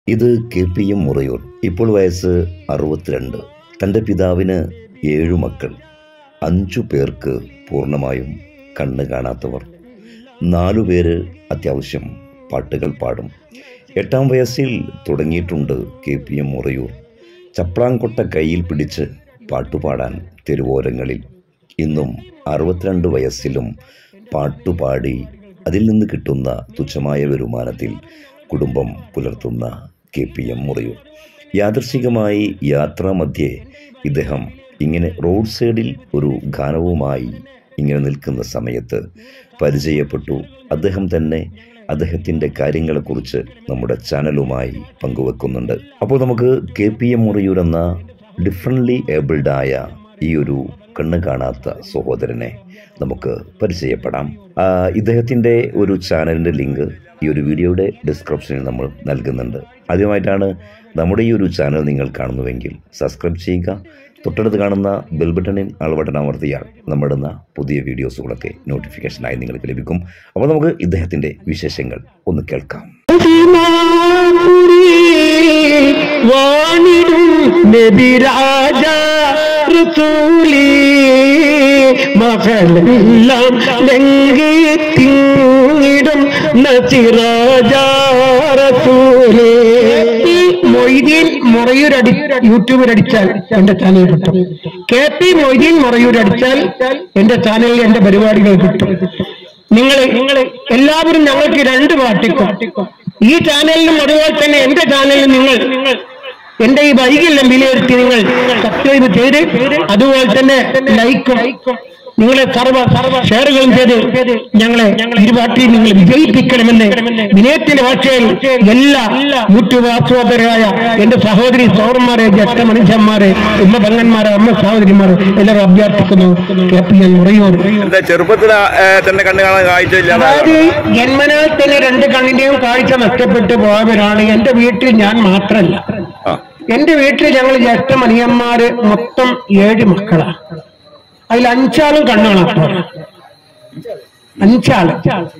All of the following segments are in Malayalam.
ഇത് KPM മുറയൂർ. ഇപ്പോൾ വയസ്സ് 62. തൻ്റെ പിതാവിന് 7 മക്കൾ. 5 പേർക്ക് പൂർണ്ണമായും കണ്ണ് കാണാത്തവർ. 4 പേര് അത്യാവശ്യം പാട്ടുകൾ പാടും. 8-ാം വയസ്സിൽ തുടങ്ങിയിട്ടുണ്ട് KPM മുറയൂർ. ചപ്രാങ്കൊട്ട കയ്യിൽ പിടിച്ച് പാട്ടുപാടാൻ തെരുവോരങ്ങളിൽ. ഇന്നും 62 വയസ്സിലും പാട്ടുപാടി അതിൽ നിന്ന് കിട്ടുന്ന തുച്ഛമായ വരുമാനത്തിൽ കുടുംബം പുലർത്തുന്ന KPM മുറയൂർ. യാദൃശ്ചികമായി യാത്രാമധ്യേ ഇദ്ദേഹം ഇങ്ങനെ റോഡ് സൈഡിൽ ഒരു ഗാനവുമായി ഇങ്ങനെ നിൽക്കുന്ന സമയത്ത് പരിചയപ്പെട്ടു. അദ്ദേഹം തന്നെ അദ്ദേഹത്തിൻ്റെ കാര്യങ്ങളെക്കുറിച്ച് നമ്മുടെ ചാനലുമായി പങ്കുവെക്കുന്നുണ്ട്. അപ്പോൾ നമുക്ക് KPM മുറയൂർ എന്ന ഡിഫറൻ്റ്ലി ഏബിൾഡായ ഈ ഒരു കണ്ണ് കാണാത്ത സഹോദരനെ നമുക്ക് പരിചയപ്പെടാം. ഇദ്ദേഹത്തിൻ്റെ ഒരു ചാനലിൻ്റെ ലിങ്ക് ഈ ഒരു വീഡിയോയുടെ ഡിസ്ക്രിപ്ഷനിൽ നമ്മൾ നൽകുന്നുണ്ട്. ആദ്യമായിട്ടാണ് നമ്മുടെ ഈ ഒരു ചാനൽ നിങ്ങൾ കാണുന്നുവെങ്കിൽ സബ്സ്ക്രൈബ് ചെയ്യുക. തൊട്ടടുത്ത് കാണുന്ന ബെൽ ബട്ടണിൽ ആൾ ബട്ടൺ അമർത്തിയാൽ നമ്മളിടുന്ന പുതിയ വീഡിയോസുകളൊക്കെ നോട്ടിഫിക്കേഷനായി നിങ്ങൾക്ക് ലഭിക്കും. അപ്പോൾ നമുക്ക് ഇദ്ദേഹത്തിൻ്റെ വിശേഷങ്ങൾ ഒന്ന് കേൾക്കാം. മകളെല്ലാം മൊയ്തീൻ മുറയൂർ യൂട്യൂബിൽ അടിച്ചാൽ എന്റെ ചാനൽ കിട്ടും. KP മൊയ്തീൻ മുറയൂർ അടിച്ചാൽ എന്റെ ചാനലിൽ എന്റെ പരിപാടികൾ കിട്ടും. നിങ്ങൾ എല്ലാവരും ഞങ്ങൾക്ക് 2 പാട്ടിക്കും. ഈ ചാനലിലും അതുപോലെ തന്നെ എന്റെ ചാനലിലും നിങ്ങൾ എന്റെ ഈ വൈകല്യം വിലയിരുത്തി നിങ്ങൾ സബ്സ്ക്രൈബ് ചെയ്ത് അതുപോലെ തന്നെ ലൈക്കും നിങ്ങളെ സർവ ഷെയറുകളും ചെയ്ത് ഞങ്ങളെ ഇരുപാട്ടിൽ നിങ്ങൾ വിജയിപ്പിക്കണമെന്ന് വിനയത്തിന്റെ ഭാഷയിൽ എല്ലാ യൂട്യൂബ് ആസ്വാദകരായ എന്റെ സഹോദരി സഹോദരന്മാരെ, ജ്യേഷ്ഠ മനുഷ്യന്മാരെ, ഉമ്മ പെങ്ങന്മാരെ, അമ്മ സഹോദരിമാരെ എല്ലാവരും അഭ്യർത്ഥിക്കുന്നു. KPM മുറയൂർ ചെറുപ്പത്തിൽ തന്നെ കണ്ണ് കാണാൻ കാഴ്ചയില്ല. അതായത് ജന്മനാൽ തന്നെ 2 കണ്ണിന്റെയും കാഴ്ച നഷ്ടപ്പെട്ടു പോയവരാണ്. എന്റെ വീട്ടിൽ ഞാൻ മാത്രമല്ല, എന്റെ വീട്ടിൽ ഞങ്ങൾ ജ്യേഷ്ഠ മനിയന്മാര് മൊത്തം 7 മക്കളാണ്. അതിൽ 5 ആളും കണ്ണാണ്. 5 ആള്.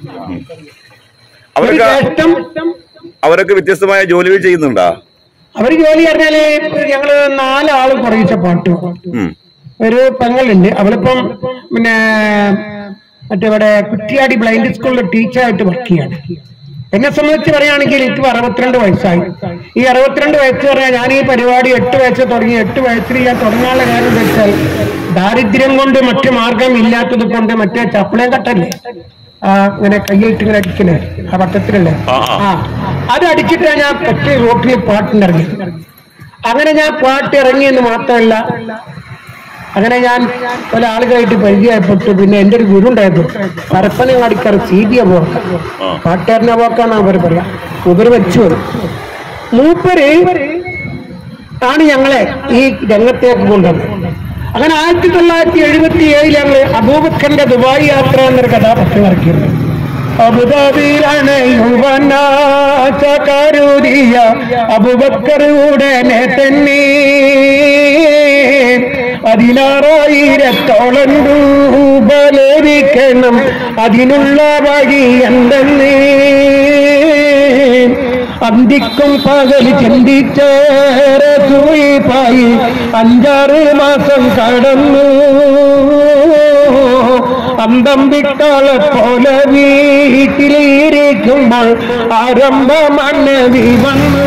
അവരൊക്കെ വ്യത്യസ്തമായ ജോലികൾ ചെയ്യുന്നുണ്ടോ? അവര് ജോലി പറഞ്ഞാല് ഞങ്ങള് 4 ആളും കുറയിച്ച പാട്ട്. ഒരു പെങ്ങളുണ്ട്, അവളിപ്പം പിന്നെ മറ്റേ കുറ്റിയാടി ബ്ലൈൻഡ് സ്കൂളിൽ ടീച്ചറായിട്ട് വർക്ക് ചെയ്യാണ്. എന്നെ സംബന്ധിച്ച് പറയുകയാണെങ്കിൽ എനിക്ക് 62 വയസ്സായി. ഈ 62 വയസ്സ് പറഞ്ഞാൽ ഞാൻ ഈ പരിപാടി 8 വയസ്സ് തുടങ്ങി. 8 വയസ്സിൽ ഞാൻ തുടങ്ങാനുള്ള കാര്യം എന്താ വെച്ചാൽ ദാരിദ്ര്യം കൊണ്ട് മറ്റു മാർഗം ഇല്ലാത്തത് കൊണ്ട് മറ്റേ ചപ്പളയും കട്ടല്ലേ ഇങ്ങനെ കയ്യിലിട്ട് ഇങ്ങനെ അടിക്കണേ, ആ പട്ടത്തിലല്ലേ, അത് അടിച്ചിട്ടാണ് ഞാൻ ഒറ്റ റോട്ടിൽ പാട്ടിനിറങ്ങി. അങ്ങനെ ഞാൻ പാട്ട് ഇറങ്ങിയെന്ന് മാത്രമല്ല, അങ്ങനെ ഞാൻ പല ആളുകളായിട്ട് പരിചയപ്പെട്ടു. പിന്നെ എന്റെ ഒരു ഗുരു ഉണ്ടായിരുന്നു, പരപ്പനങ്ങാടിക്കാർ CBA പോക്ക, പാട്ടുകാരനെ പോക്കാന്ന് അവർ പറയാം. മൂപ്പര് വെച്ചു. മൂപ്പര് ആണ് ഞങ്ങളെ ഈ രംഗത്തേക്ക് കൊണ്ടുവന്നത്. അങ്ങനെ 1977 ഞങ്ങള് അബൂബക്കറിന്റെ ദുബായ് യാത്ര എന്നൊരു കഥാപാത്രം ഇറക്കിയിരുന്നു. അബുദാബിയിലാണ് യുവനാചാരുദിയ അബൂബക്കർ ഉടനെ തന്നെ 16,000 രൂപ ലഭിക്കണം, അതിനുള്ള വഴി എന്തെന്ന് അന്തിക്കും പകല് ചിന്തിച്ചേറെ പോയി 5-6 മാസം കടന്നു. അന്തം വിട്ടാളെ പോലെ വീട്ടിലിരിക്കുമ്പോൾ ആരംഭമണ്ണവി വന്നു.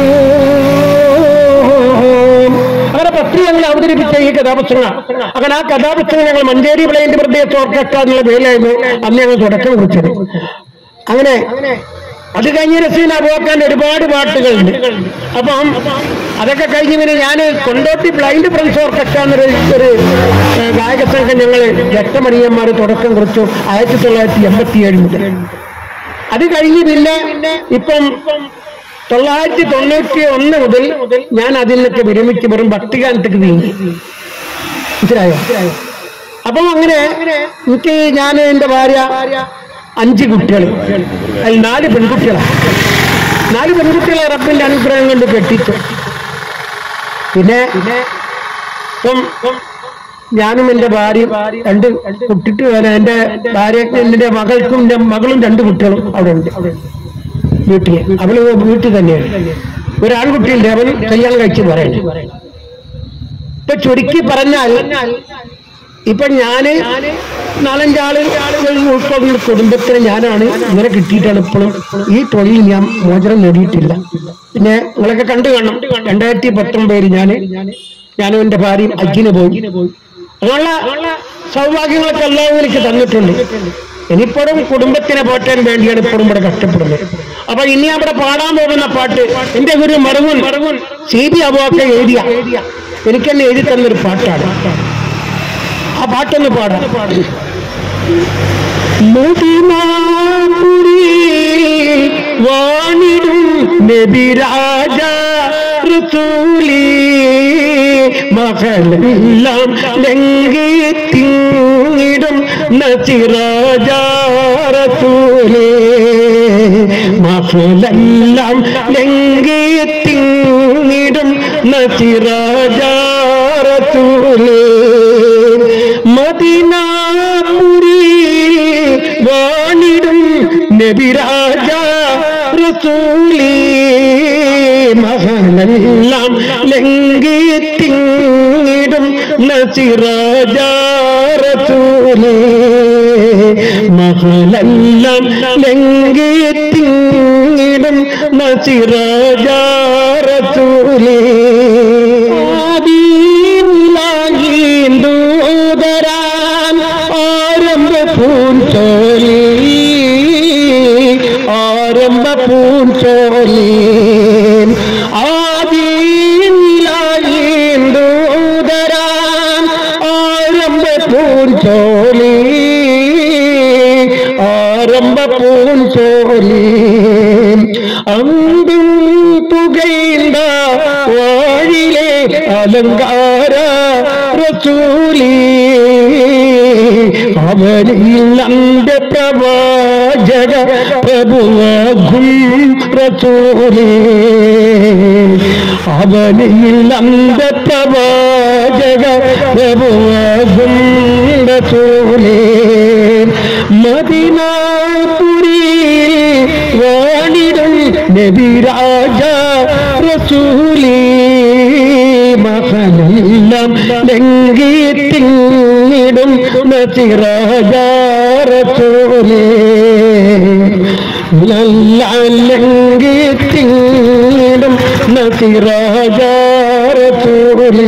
അങ്ങനെ പത്രി ഞങ്ങൾ അവതരിപ്പിച്ച ഈ കഥാപുസ്തകം. അങ്ങനെ ആ കഥാപുസ്തകം ഞങ്ങൾ മഞ്ചേരി ബ്ലൈൻഡ് ബ്രദേഴ്സ് ഓർക്കസ്ട്ര എന്നുള്ള പേരിലായിരുന്നു അന്ന് ഞങ്ങൾ തുടക്കം കുറിച്ചത്. അങ്ങനെ അത് കഴിഞ്ഞ റസീന അബൂബക്കറിന്റെ ഒരുപാട് പാട്ടുകളുണ്ട്. അപ്പം അതൊക്കെ കഴിഞ്ഞ് പിന്നെ ഞാൻ കൊണ്ടോട്ടി ബ്ലൈൻഡ് ഫ്രണ്ട്സ് ഓർക്കസ്ട്ര എന്നൊരു ഗായക സംഘം ഞങ്ങൾ ജ്യേഷ്ഠമണിയന്മാർ തുടക്കം കുറിച്ചു 1987 മുതൽ. അത് കഴിഞ്ഞ് പിന്നെ ഇപ്പം 991 മുതൽ ഞാൻ അതിൽ നിന്നൊക്കെ വിരമിച്ച് വെറും ഭക്തിഗാനത്തേക്ക് നീങ്ങി. മനസ്സിലായോ? അപ്പം അങ്ങനെ എനിക്ക് ഞാൻ എൻ്റെ ഭാര്യ 5 കുട്ടികൾ, അതിൽ 4 പെൺകുട്ടികളാണ്. 4 പെൺകുട്ടികളെ റബ്ബിന്റെ അനുഗ്രഹം കൊണ്ട് കെട്ടിച്ചു. പിന്നെ ഇപ്പം ഞാനും എൻ്റെ ഭാര്യയും 2 കുട്ടിട്ട് എൻ്റെ ഭാര്യ, എൻ്റെ മകൾക്കും എൻ്റെ മകളും 2 കുട്ടികളും അവിടെ ഉണ്ട് വീട്ടിൽ. അവള് വീട്ടിൽ തന്നെയാണ്. ഒരു ആൺകുട്ടിയുണ്ട്, അവൻ കല്യാണം കഴിച്ച് പറയുന്നു. ഇപ്പൊ ചുരുക്കി പറഞ്ഞാൽ ഇപ്പൊ ഞാന് 4-5 ആളുകൾ ഉൾക്കൊള്ളുന്ന കുടുംബത്തിന് ഞാനാണ് ഇങ്ങനെ കിട്ടിയിട്ടാണ് ഇപ്പോഴും ഈ തൊഴിൽ ഞാൻ മോചനം നേടിയിട്ടില്ല. പിന്നെ നിങ്ങളൊക്കെ കണ്ടു കാണണം, 2019 ഞാനും എന്റെ ഭാര്യയും ഹജ്ജിന് പോയി. അങ്ങനെയുള്ള സൗഭാഗ്യങ്ങളൊക്കെ എല്ലാവരും എനിക്ക് തന്നിട്ടുണ്ട്. ഇനിയിപ്പോഴും കുടുംബത്തിനെ പോറ്റാൻ വേണ്ടിയാണ് ഇപ്പോഴും ഇവിടെ കഷ്ടപ്പെടുന്നത്. അപ്പൊ ഇനി അവിടെ പാടാൻ പോകുന്ന പാട്ട് എന്റെ ഒരു മറുകുൻ സീബി അബുവക്ക എഴുതിയ എനിക്കെന്നെ എഴുതി തന്നൊരു പാട്ടാണ്. ആ പാട്ടൊന്ന് പാടാം. വാണിടും നബി രാജ റസൂലി മകളെല്ലാം ലംഘി തിങ്ങിടും നസിറാജ റസൂലി മകളെല്ലാം ലംഘി തിങ്ങിടും നസിറാജ റസൂലി മദീനാപുരി വാണിടും നബിരാജ റസൂലി മകളെല്ലാം ലംഘി തിങ്ങിടും നസിറാജ റസൂലി മകളെല്ലാം ലംഘി തിങ്ങിടും നസിറാജ റസൂലി ആരംഭ പൂഞ്ചോലി ആദിലായിന്തൂതരാൻ ആരംഭ പൂഞ്ചോലി ആരംഭ പൂഞ്ചോലി അന്തും പുകൈന്ത വാഴിലെ അലങ്കാര റസൂലി അവനിൽ അന്റെ പ്രവാചക പ്രഭുവാകും റസൂലി അവനിൽ അന്റെ പ്രവാചക പ്രഭുവാകും റസൂലി മദീനാപുരി വാണിടും നബിരാജ റസൂലി മകളെല്ലാം ലംഘി തിങ്ങിടും നസിറാജ റസൂലി ലംഘി തിങ്ങിടും നസിറാജ റസൂലി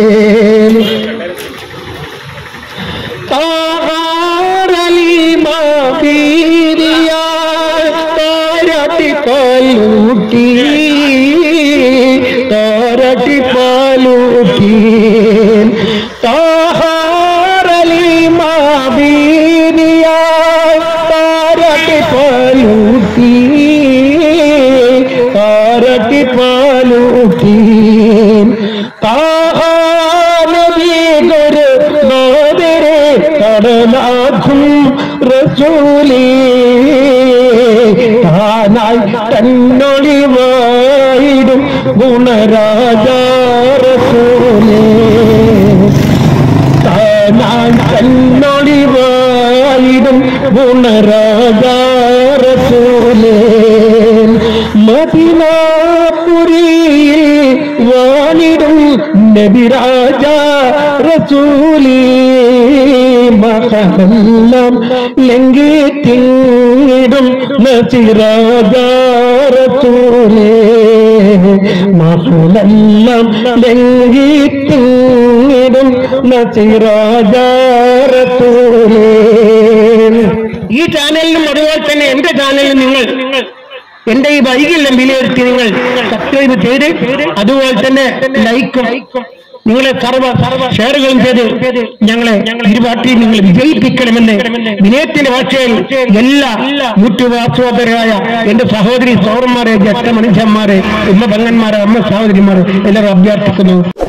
പാലൂട്ടി താരട്ടി പാലൂട്ടി താഹാരലി മാബീനിയ താരട്ടി പാലൂട്ടി താരട്ടി പാലൂട്ടി താഹാനബി ഗുരു നോദരെ കടലാഖും റസൂലി താനായി തന്നൊളിവായിടും ഗുണരാജ റസൂലി താനായി തന്നൊളിവായിടും ഗുണരാജ റസൂലി മദീനാപുരി വാണിടും നബിരാജ റസൂലി മകളെല്ലാം ലംഘി തിങ്ങിടും നസിറാജ റസൂലി മകളെല്ലാം ലംഘി തിങ്ങിടും നസിറാജ റസൂലി. ഈ ചാനലിനും അതുപോലെ തന്നെ എന്റെ ചാനലിലും നിങ്ങൾ എന്റെ ഈ വൈകല്യം വിലയിരുത്തി നിങ്ങൾ സബ്സ്ക്രൈബ് ചെയ്ത് അതുപോലെ തന്നെ ലൈക്കും നിങ്ങളെ സർവ ഷെയറുകളും ചെയ്ത് ഞങ്ങളെ ഇരുപാർട്ടിയും നിങ്ങൾ വിജയിപ്പിക്കണമെന്ന് വിനയത്തിന്റെ ഭാഷയിൽ എല്ലാ യൂട്യൂബ് ആസ്വാദകരായ എന്റെ സഹോദരി സൗറന്മാരെ ജ്യേഷ്ഠ മനുഷ്യന്മാരെ ഉമ്മ പെങ്ങന്മാരെ അമ്മ സഹോദരിമാരെ എല്ലാവരും അഭ്യർത്ഥിക്കുന്നു.